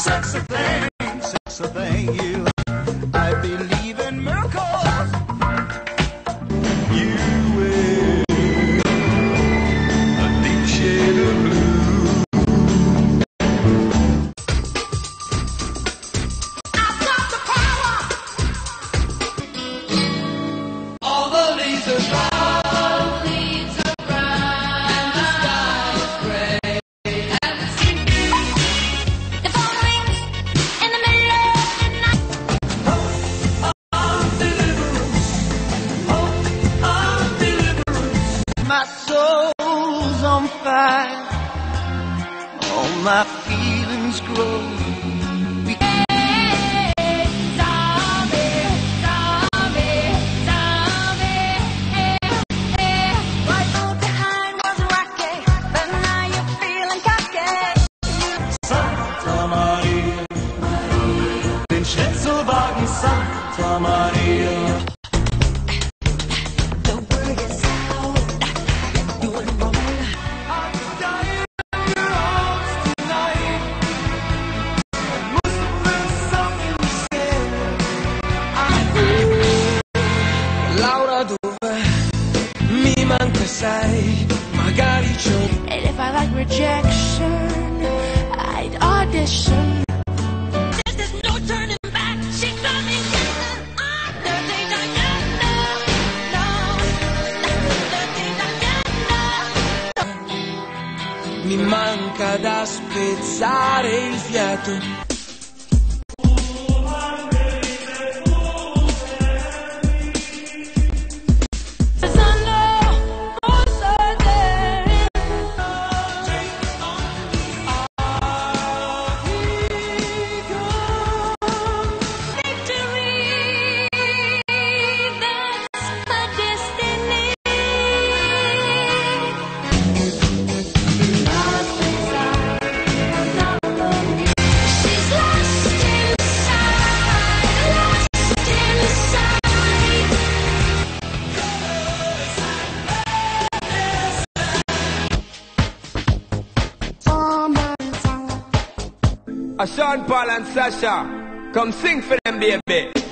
Sexy thing, you. I believe in miracles. You wear a deep shade of blue. I've got the power. All the leaves are brown. My soul's on fire, all my feelings grow. Zombie, zombie, zombie, right on behind was rocky, but now you're feeling cocky. Santa Maria, den Schnitzelwagen Santa Maria. Mi manca sai, magari c'ho. And if I like rejection, I'd audition. There's no turning back, she's coming down. Mi manca da spezzare il fiato. Sean Paul and Sasha, come sing for them, baby.